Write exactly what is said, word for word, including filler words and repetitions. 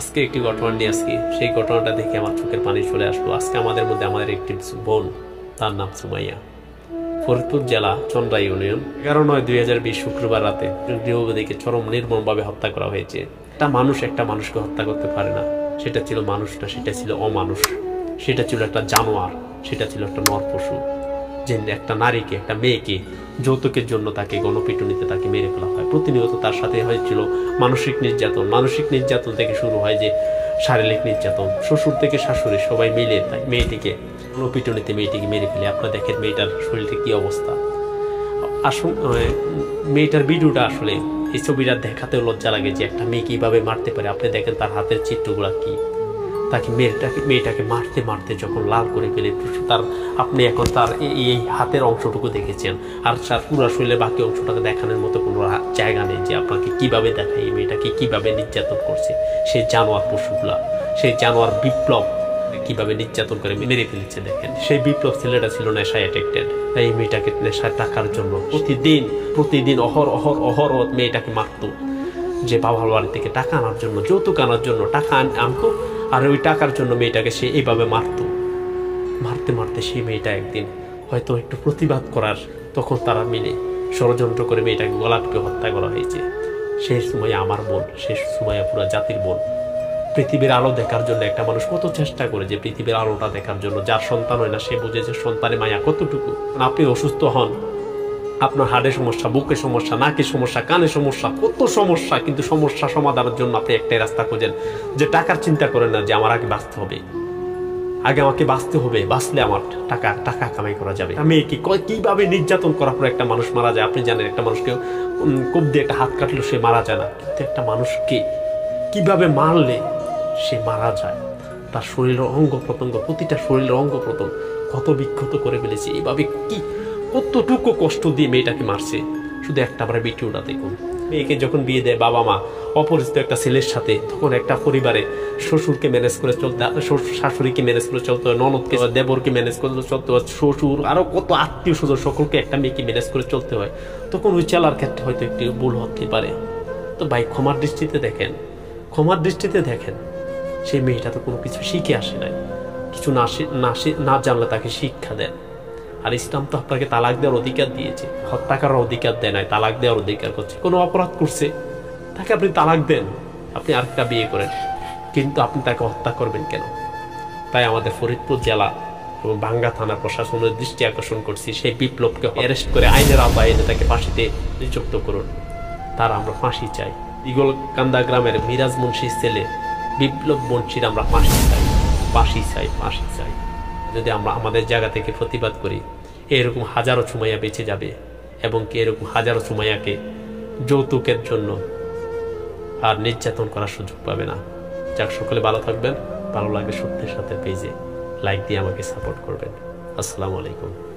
আজকে একটি ঘটনা নিয়ে আজকে সেই ঘটনাটা দেখে আমার চোখের পানি চলে আসলো। আজকে আমাদের মধ্যে আমাদের একটি বোন, তার নাম সুমাইয়া, ফরিদপুর জেলা চন্দ্রা ইউনিয়ন, এগারো নয় দুই হাজার বিশ শুক্রবার রাতে গৃহবধূকে চরম নির্মমভাবে হত্যা করা হয়েছে। একটা মানুষ একটা মানুষকে হত্যা করতে পারে না, সেটা ছিল মানুষ না, সেটা ছিল অমানুষ, সেটা ছিল একটা জানোয়ার, সেটা ছিল একটা নরপশু। যে একটা নারীকে, একটা মেয়েকে যৌতুকের জন্য তাকে গণপিটুনিতে তাকে মেরে ফেলা হয়। প্রতিনিয়ত তার সাথে হয়েছিল মানসিক নির্যাতন। মানসিক নির্যাতন থেকে শুরু হয় যে শারীরিক নির্যাতন। শ্বশুর থেকে শাশুড়ি সবাই মিলে মেয়েটিকে গণপিটুনিতে মেয়েটিকে মেরে ফেলে। আপনারা দেখেন মেয়েটার শরীরে কি অবস্থা। আসুন, মেয়েটার ভিডিওটা আসলে এই ছবিটা দেখাতেও লজ্জা লাগে যে একটা মেয়ে কীভাবে মারতে পারে। আপনি দেখেন তার হাতের চিত্রগুলো কি, তাকে মেয়েটাকে মেয়েটাকে মারতে মারতে যখন লাল করে ফেলে তার, আপনি এখন তার এই হাতের অংশটুকু দেখেছেন, আর তার পুরো শরীরের বাকি অংশটাকে দেখানোর মতো কোনো জায়গা নেই যে আপনাকে কিভাবে দেখায় এই মেয়েটাকে কিভাবে নির্যাতন করছে সেই জানোয়ার পশুগুলা, সেই জানোয়ার বিপ্লব কিভাবে নির্যাতন করে মেরে ফেলেছে। দেখেন সেই বিপ্লব ছেলেটা ছিল নেশায় অ্যাডিক্টেড। এই মেয়েটাকে নেশায় টাকার জন্য প্রতিদিন প্রতিদিন অহর অহর অহর মেয়েটাকে মারত, যে বাবার বাড়ি থেকে টাকা আনার জন্য, যৌতুক আনার জন্য টাকা আনতো, আর ওই টাকার জন্য মেয়েটাকে সে এইভাবে মারত। মারতে মারতে সেই মেয়েটা একদিন হয়তো একটু প্রতিবাদ করার, তখন তারা মিলে ষড়যন্ত্র করে মেয়েটাকে গলা টিপে হত্যা করা হয়েছে। সেই সময় আমার বোন, সেই সময় পুরো জাতির বোন। পৃথিবীর আলো দেখার জন্য একটা মানুষ কত চেষ্টা করে যে পৃথিবীর আলোটা দেখার জন্য, যার সন্তান হয় না সে বুঝে যে সন্তানের মায়া কতটুকু। আপনি অসুস্থ হন, আপনার হাড়ের সমস্যা, বুকের সমস্যা, নাকের সমস্যা, কানের সমস্যা, কত সমস্যা, কিন্তু সমস্যা সমাধানের জন্য আপনি একটাই রাস্তা খোঁজেন যে টাকার চিন্তা করেন না যে আমার আগে বাঁচতে হবে, আগে আমাকে বাঁচতে হবে, বাঁচলে আমার টাকা টাকা কামাই করা যাবে। মেয়েকে কিভাবে নির্যাতন করার পর একটা মানুষ মারা যায়। আপনি জানেন একটা মানুষকে কোপ দিয়ে একটা হাত কাটলো সে মারা যায় না, কিন্তু একটা মানুষকে কিভাবে মারলে সে মারা যায়। তার শরীরের অঙ্গ প্রত্যঙ্গ, প্রতিটা শরীরের অঙ্গ প্রত্যঙ্গ কত বিক্ষত করে ফেলেছে। এইভাবে কি কতটুকু কষ্ট দিয়ে মেয়েটাকে মারছে, শুধু একটা আমরা ভিডিওটা দেখুন। মেয়েকে যখন বিয়ে দেয় বাবা মা অপরিচিত একটা ছেলের সাথে, তখন একটা পরিবারে শ্বশুরকে ম্যানেজ করে চলতে, শাশুড়িকে ম্যানেজ করে চলতে হয়, ননদকে, দেবরকে ম্যানেজ করে চলতে হয়, শ্বশুর আরো কত আত্মীয় স্বজন সকলকে একটা মেয়েকে ম্যানেজ করে চলতে হয়। তখন ওই চালার ক্ষেত্রে হয়তো একটু ভুল হতে পারে। তো ভাই ক্ষমার দৃষ্টিতে দেখেন, ক্ষমার দৃষ্টিতে দেখেন। সেই মেয়েটা তো কোনো কিছু শিখে আসে নাই, কিছু না না জানলে তাকে শিক্ষা দেন। আর ইসলাম তো আপনাকে তালাক দেওয়ার অধিকার দিয়েছে, হত্যা করার অধিকার দেয় নাই, তালাক দেওয়ার অধিকার করছে। কোনো অপরাধ করছে তাকে আপনি তালাক দেন, আপনি আরেকটা বিয়ে করেন, কিন্তু আপনি তাকে হত্যা করবেন কেন? তাই আমাদের ফরিদপুর জেলা এবং বাঙ্গা থানা প্রশাসনের দৃষ্টি আকর্ষণ করছি, সেই বিপ্লবকে অ্যারেস্ট করে আইনের আওতায় এনে তাকে ফাঁসিতে নিযুক্ত করুন। তার আমরা ফাঁসি চাই। ইগলকান্দা গ্রামের মিরাজ মুন্সির ছেলে বিপ্লব মুন্সির আমরা ফাঁসি চাই, ফাঁসি চাই, ফাঁসি চাই। যদি আমরা আমাদের জায়গা থেকে প্রতিবাদ করি, এরকম হাজারো সুমাইয়া বেঁচে যাবে, এবং কি এরকম হাজারো সুমাইয়াকে যৌতুকের জন্য আর নির্যাতন করার সুযোগ পাবে না। যাক, সকলে ভালো থাকবেন। ভালো লাগলে সত্যের সাথে পেজে লাইক দিয়ে আমাকে সাপোর্ট করবেন। আসসালামু আলাইকুম।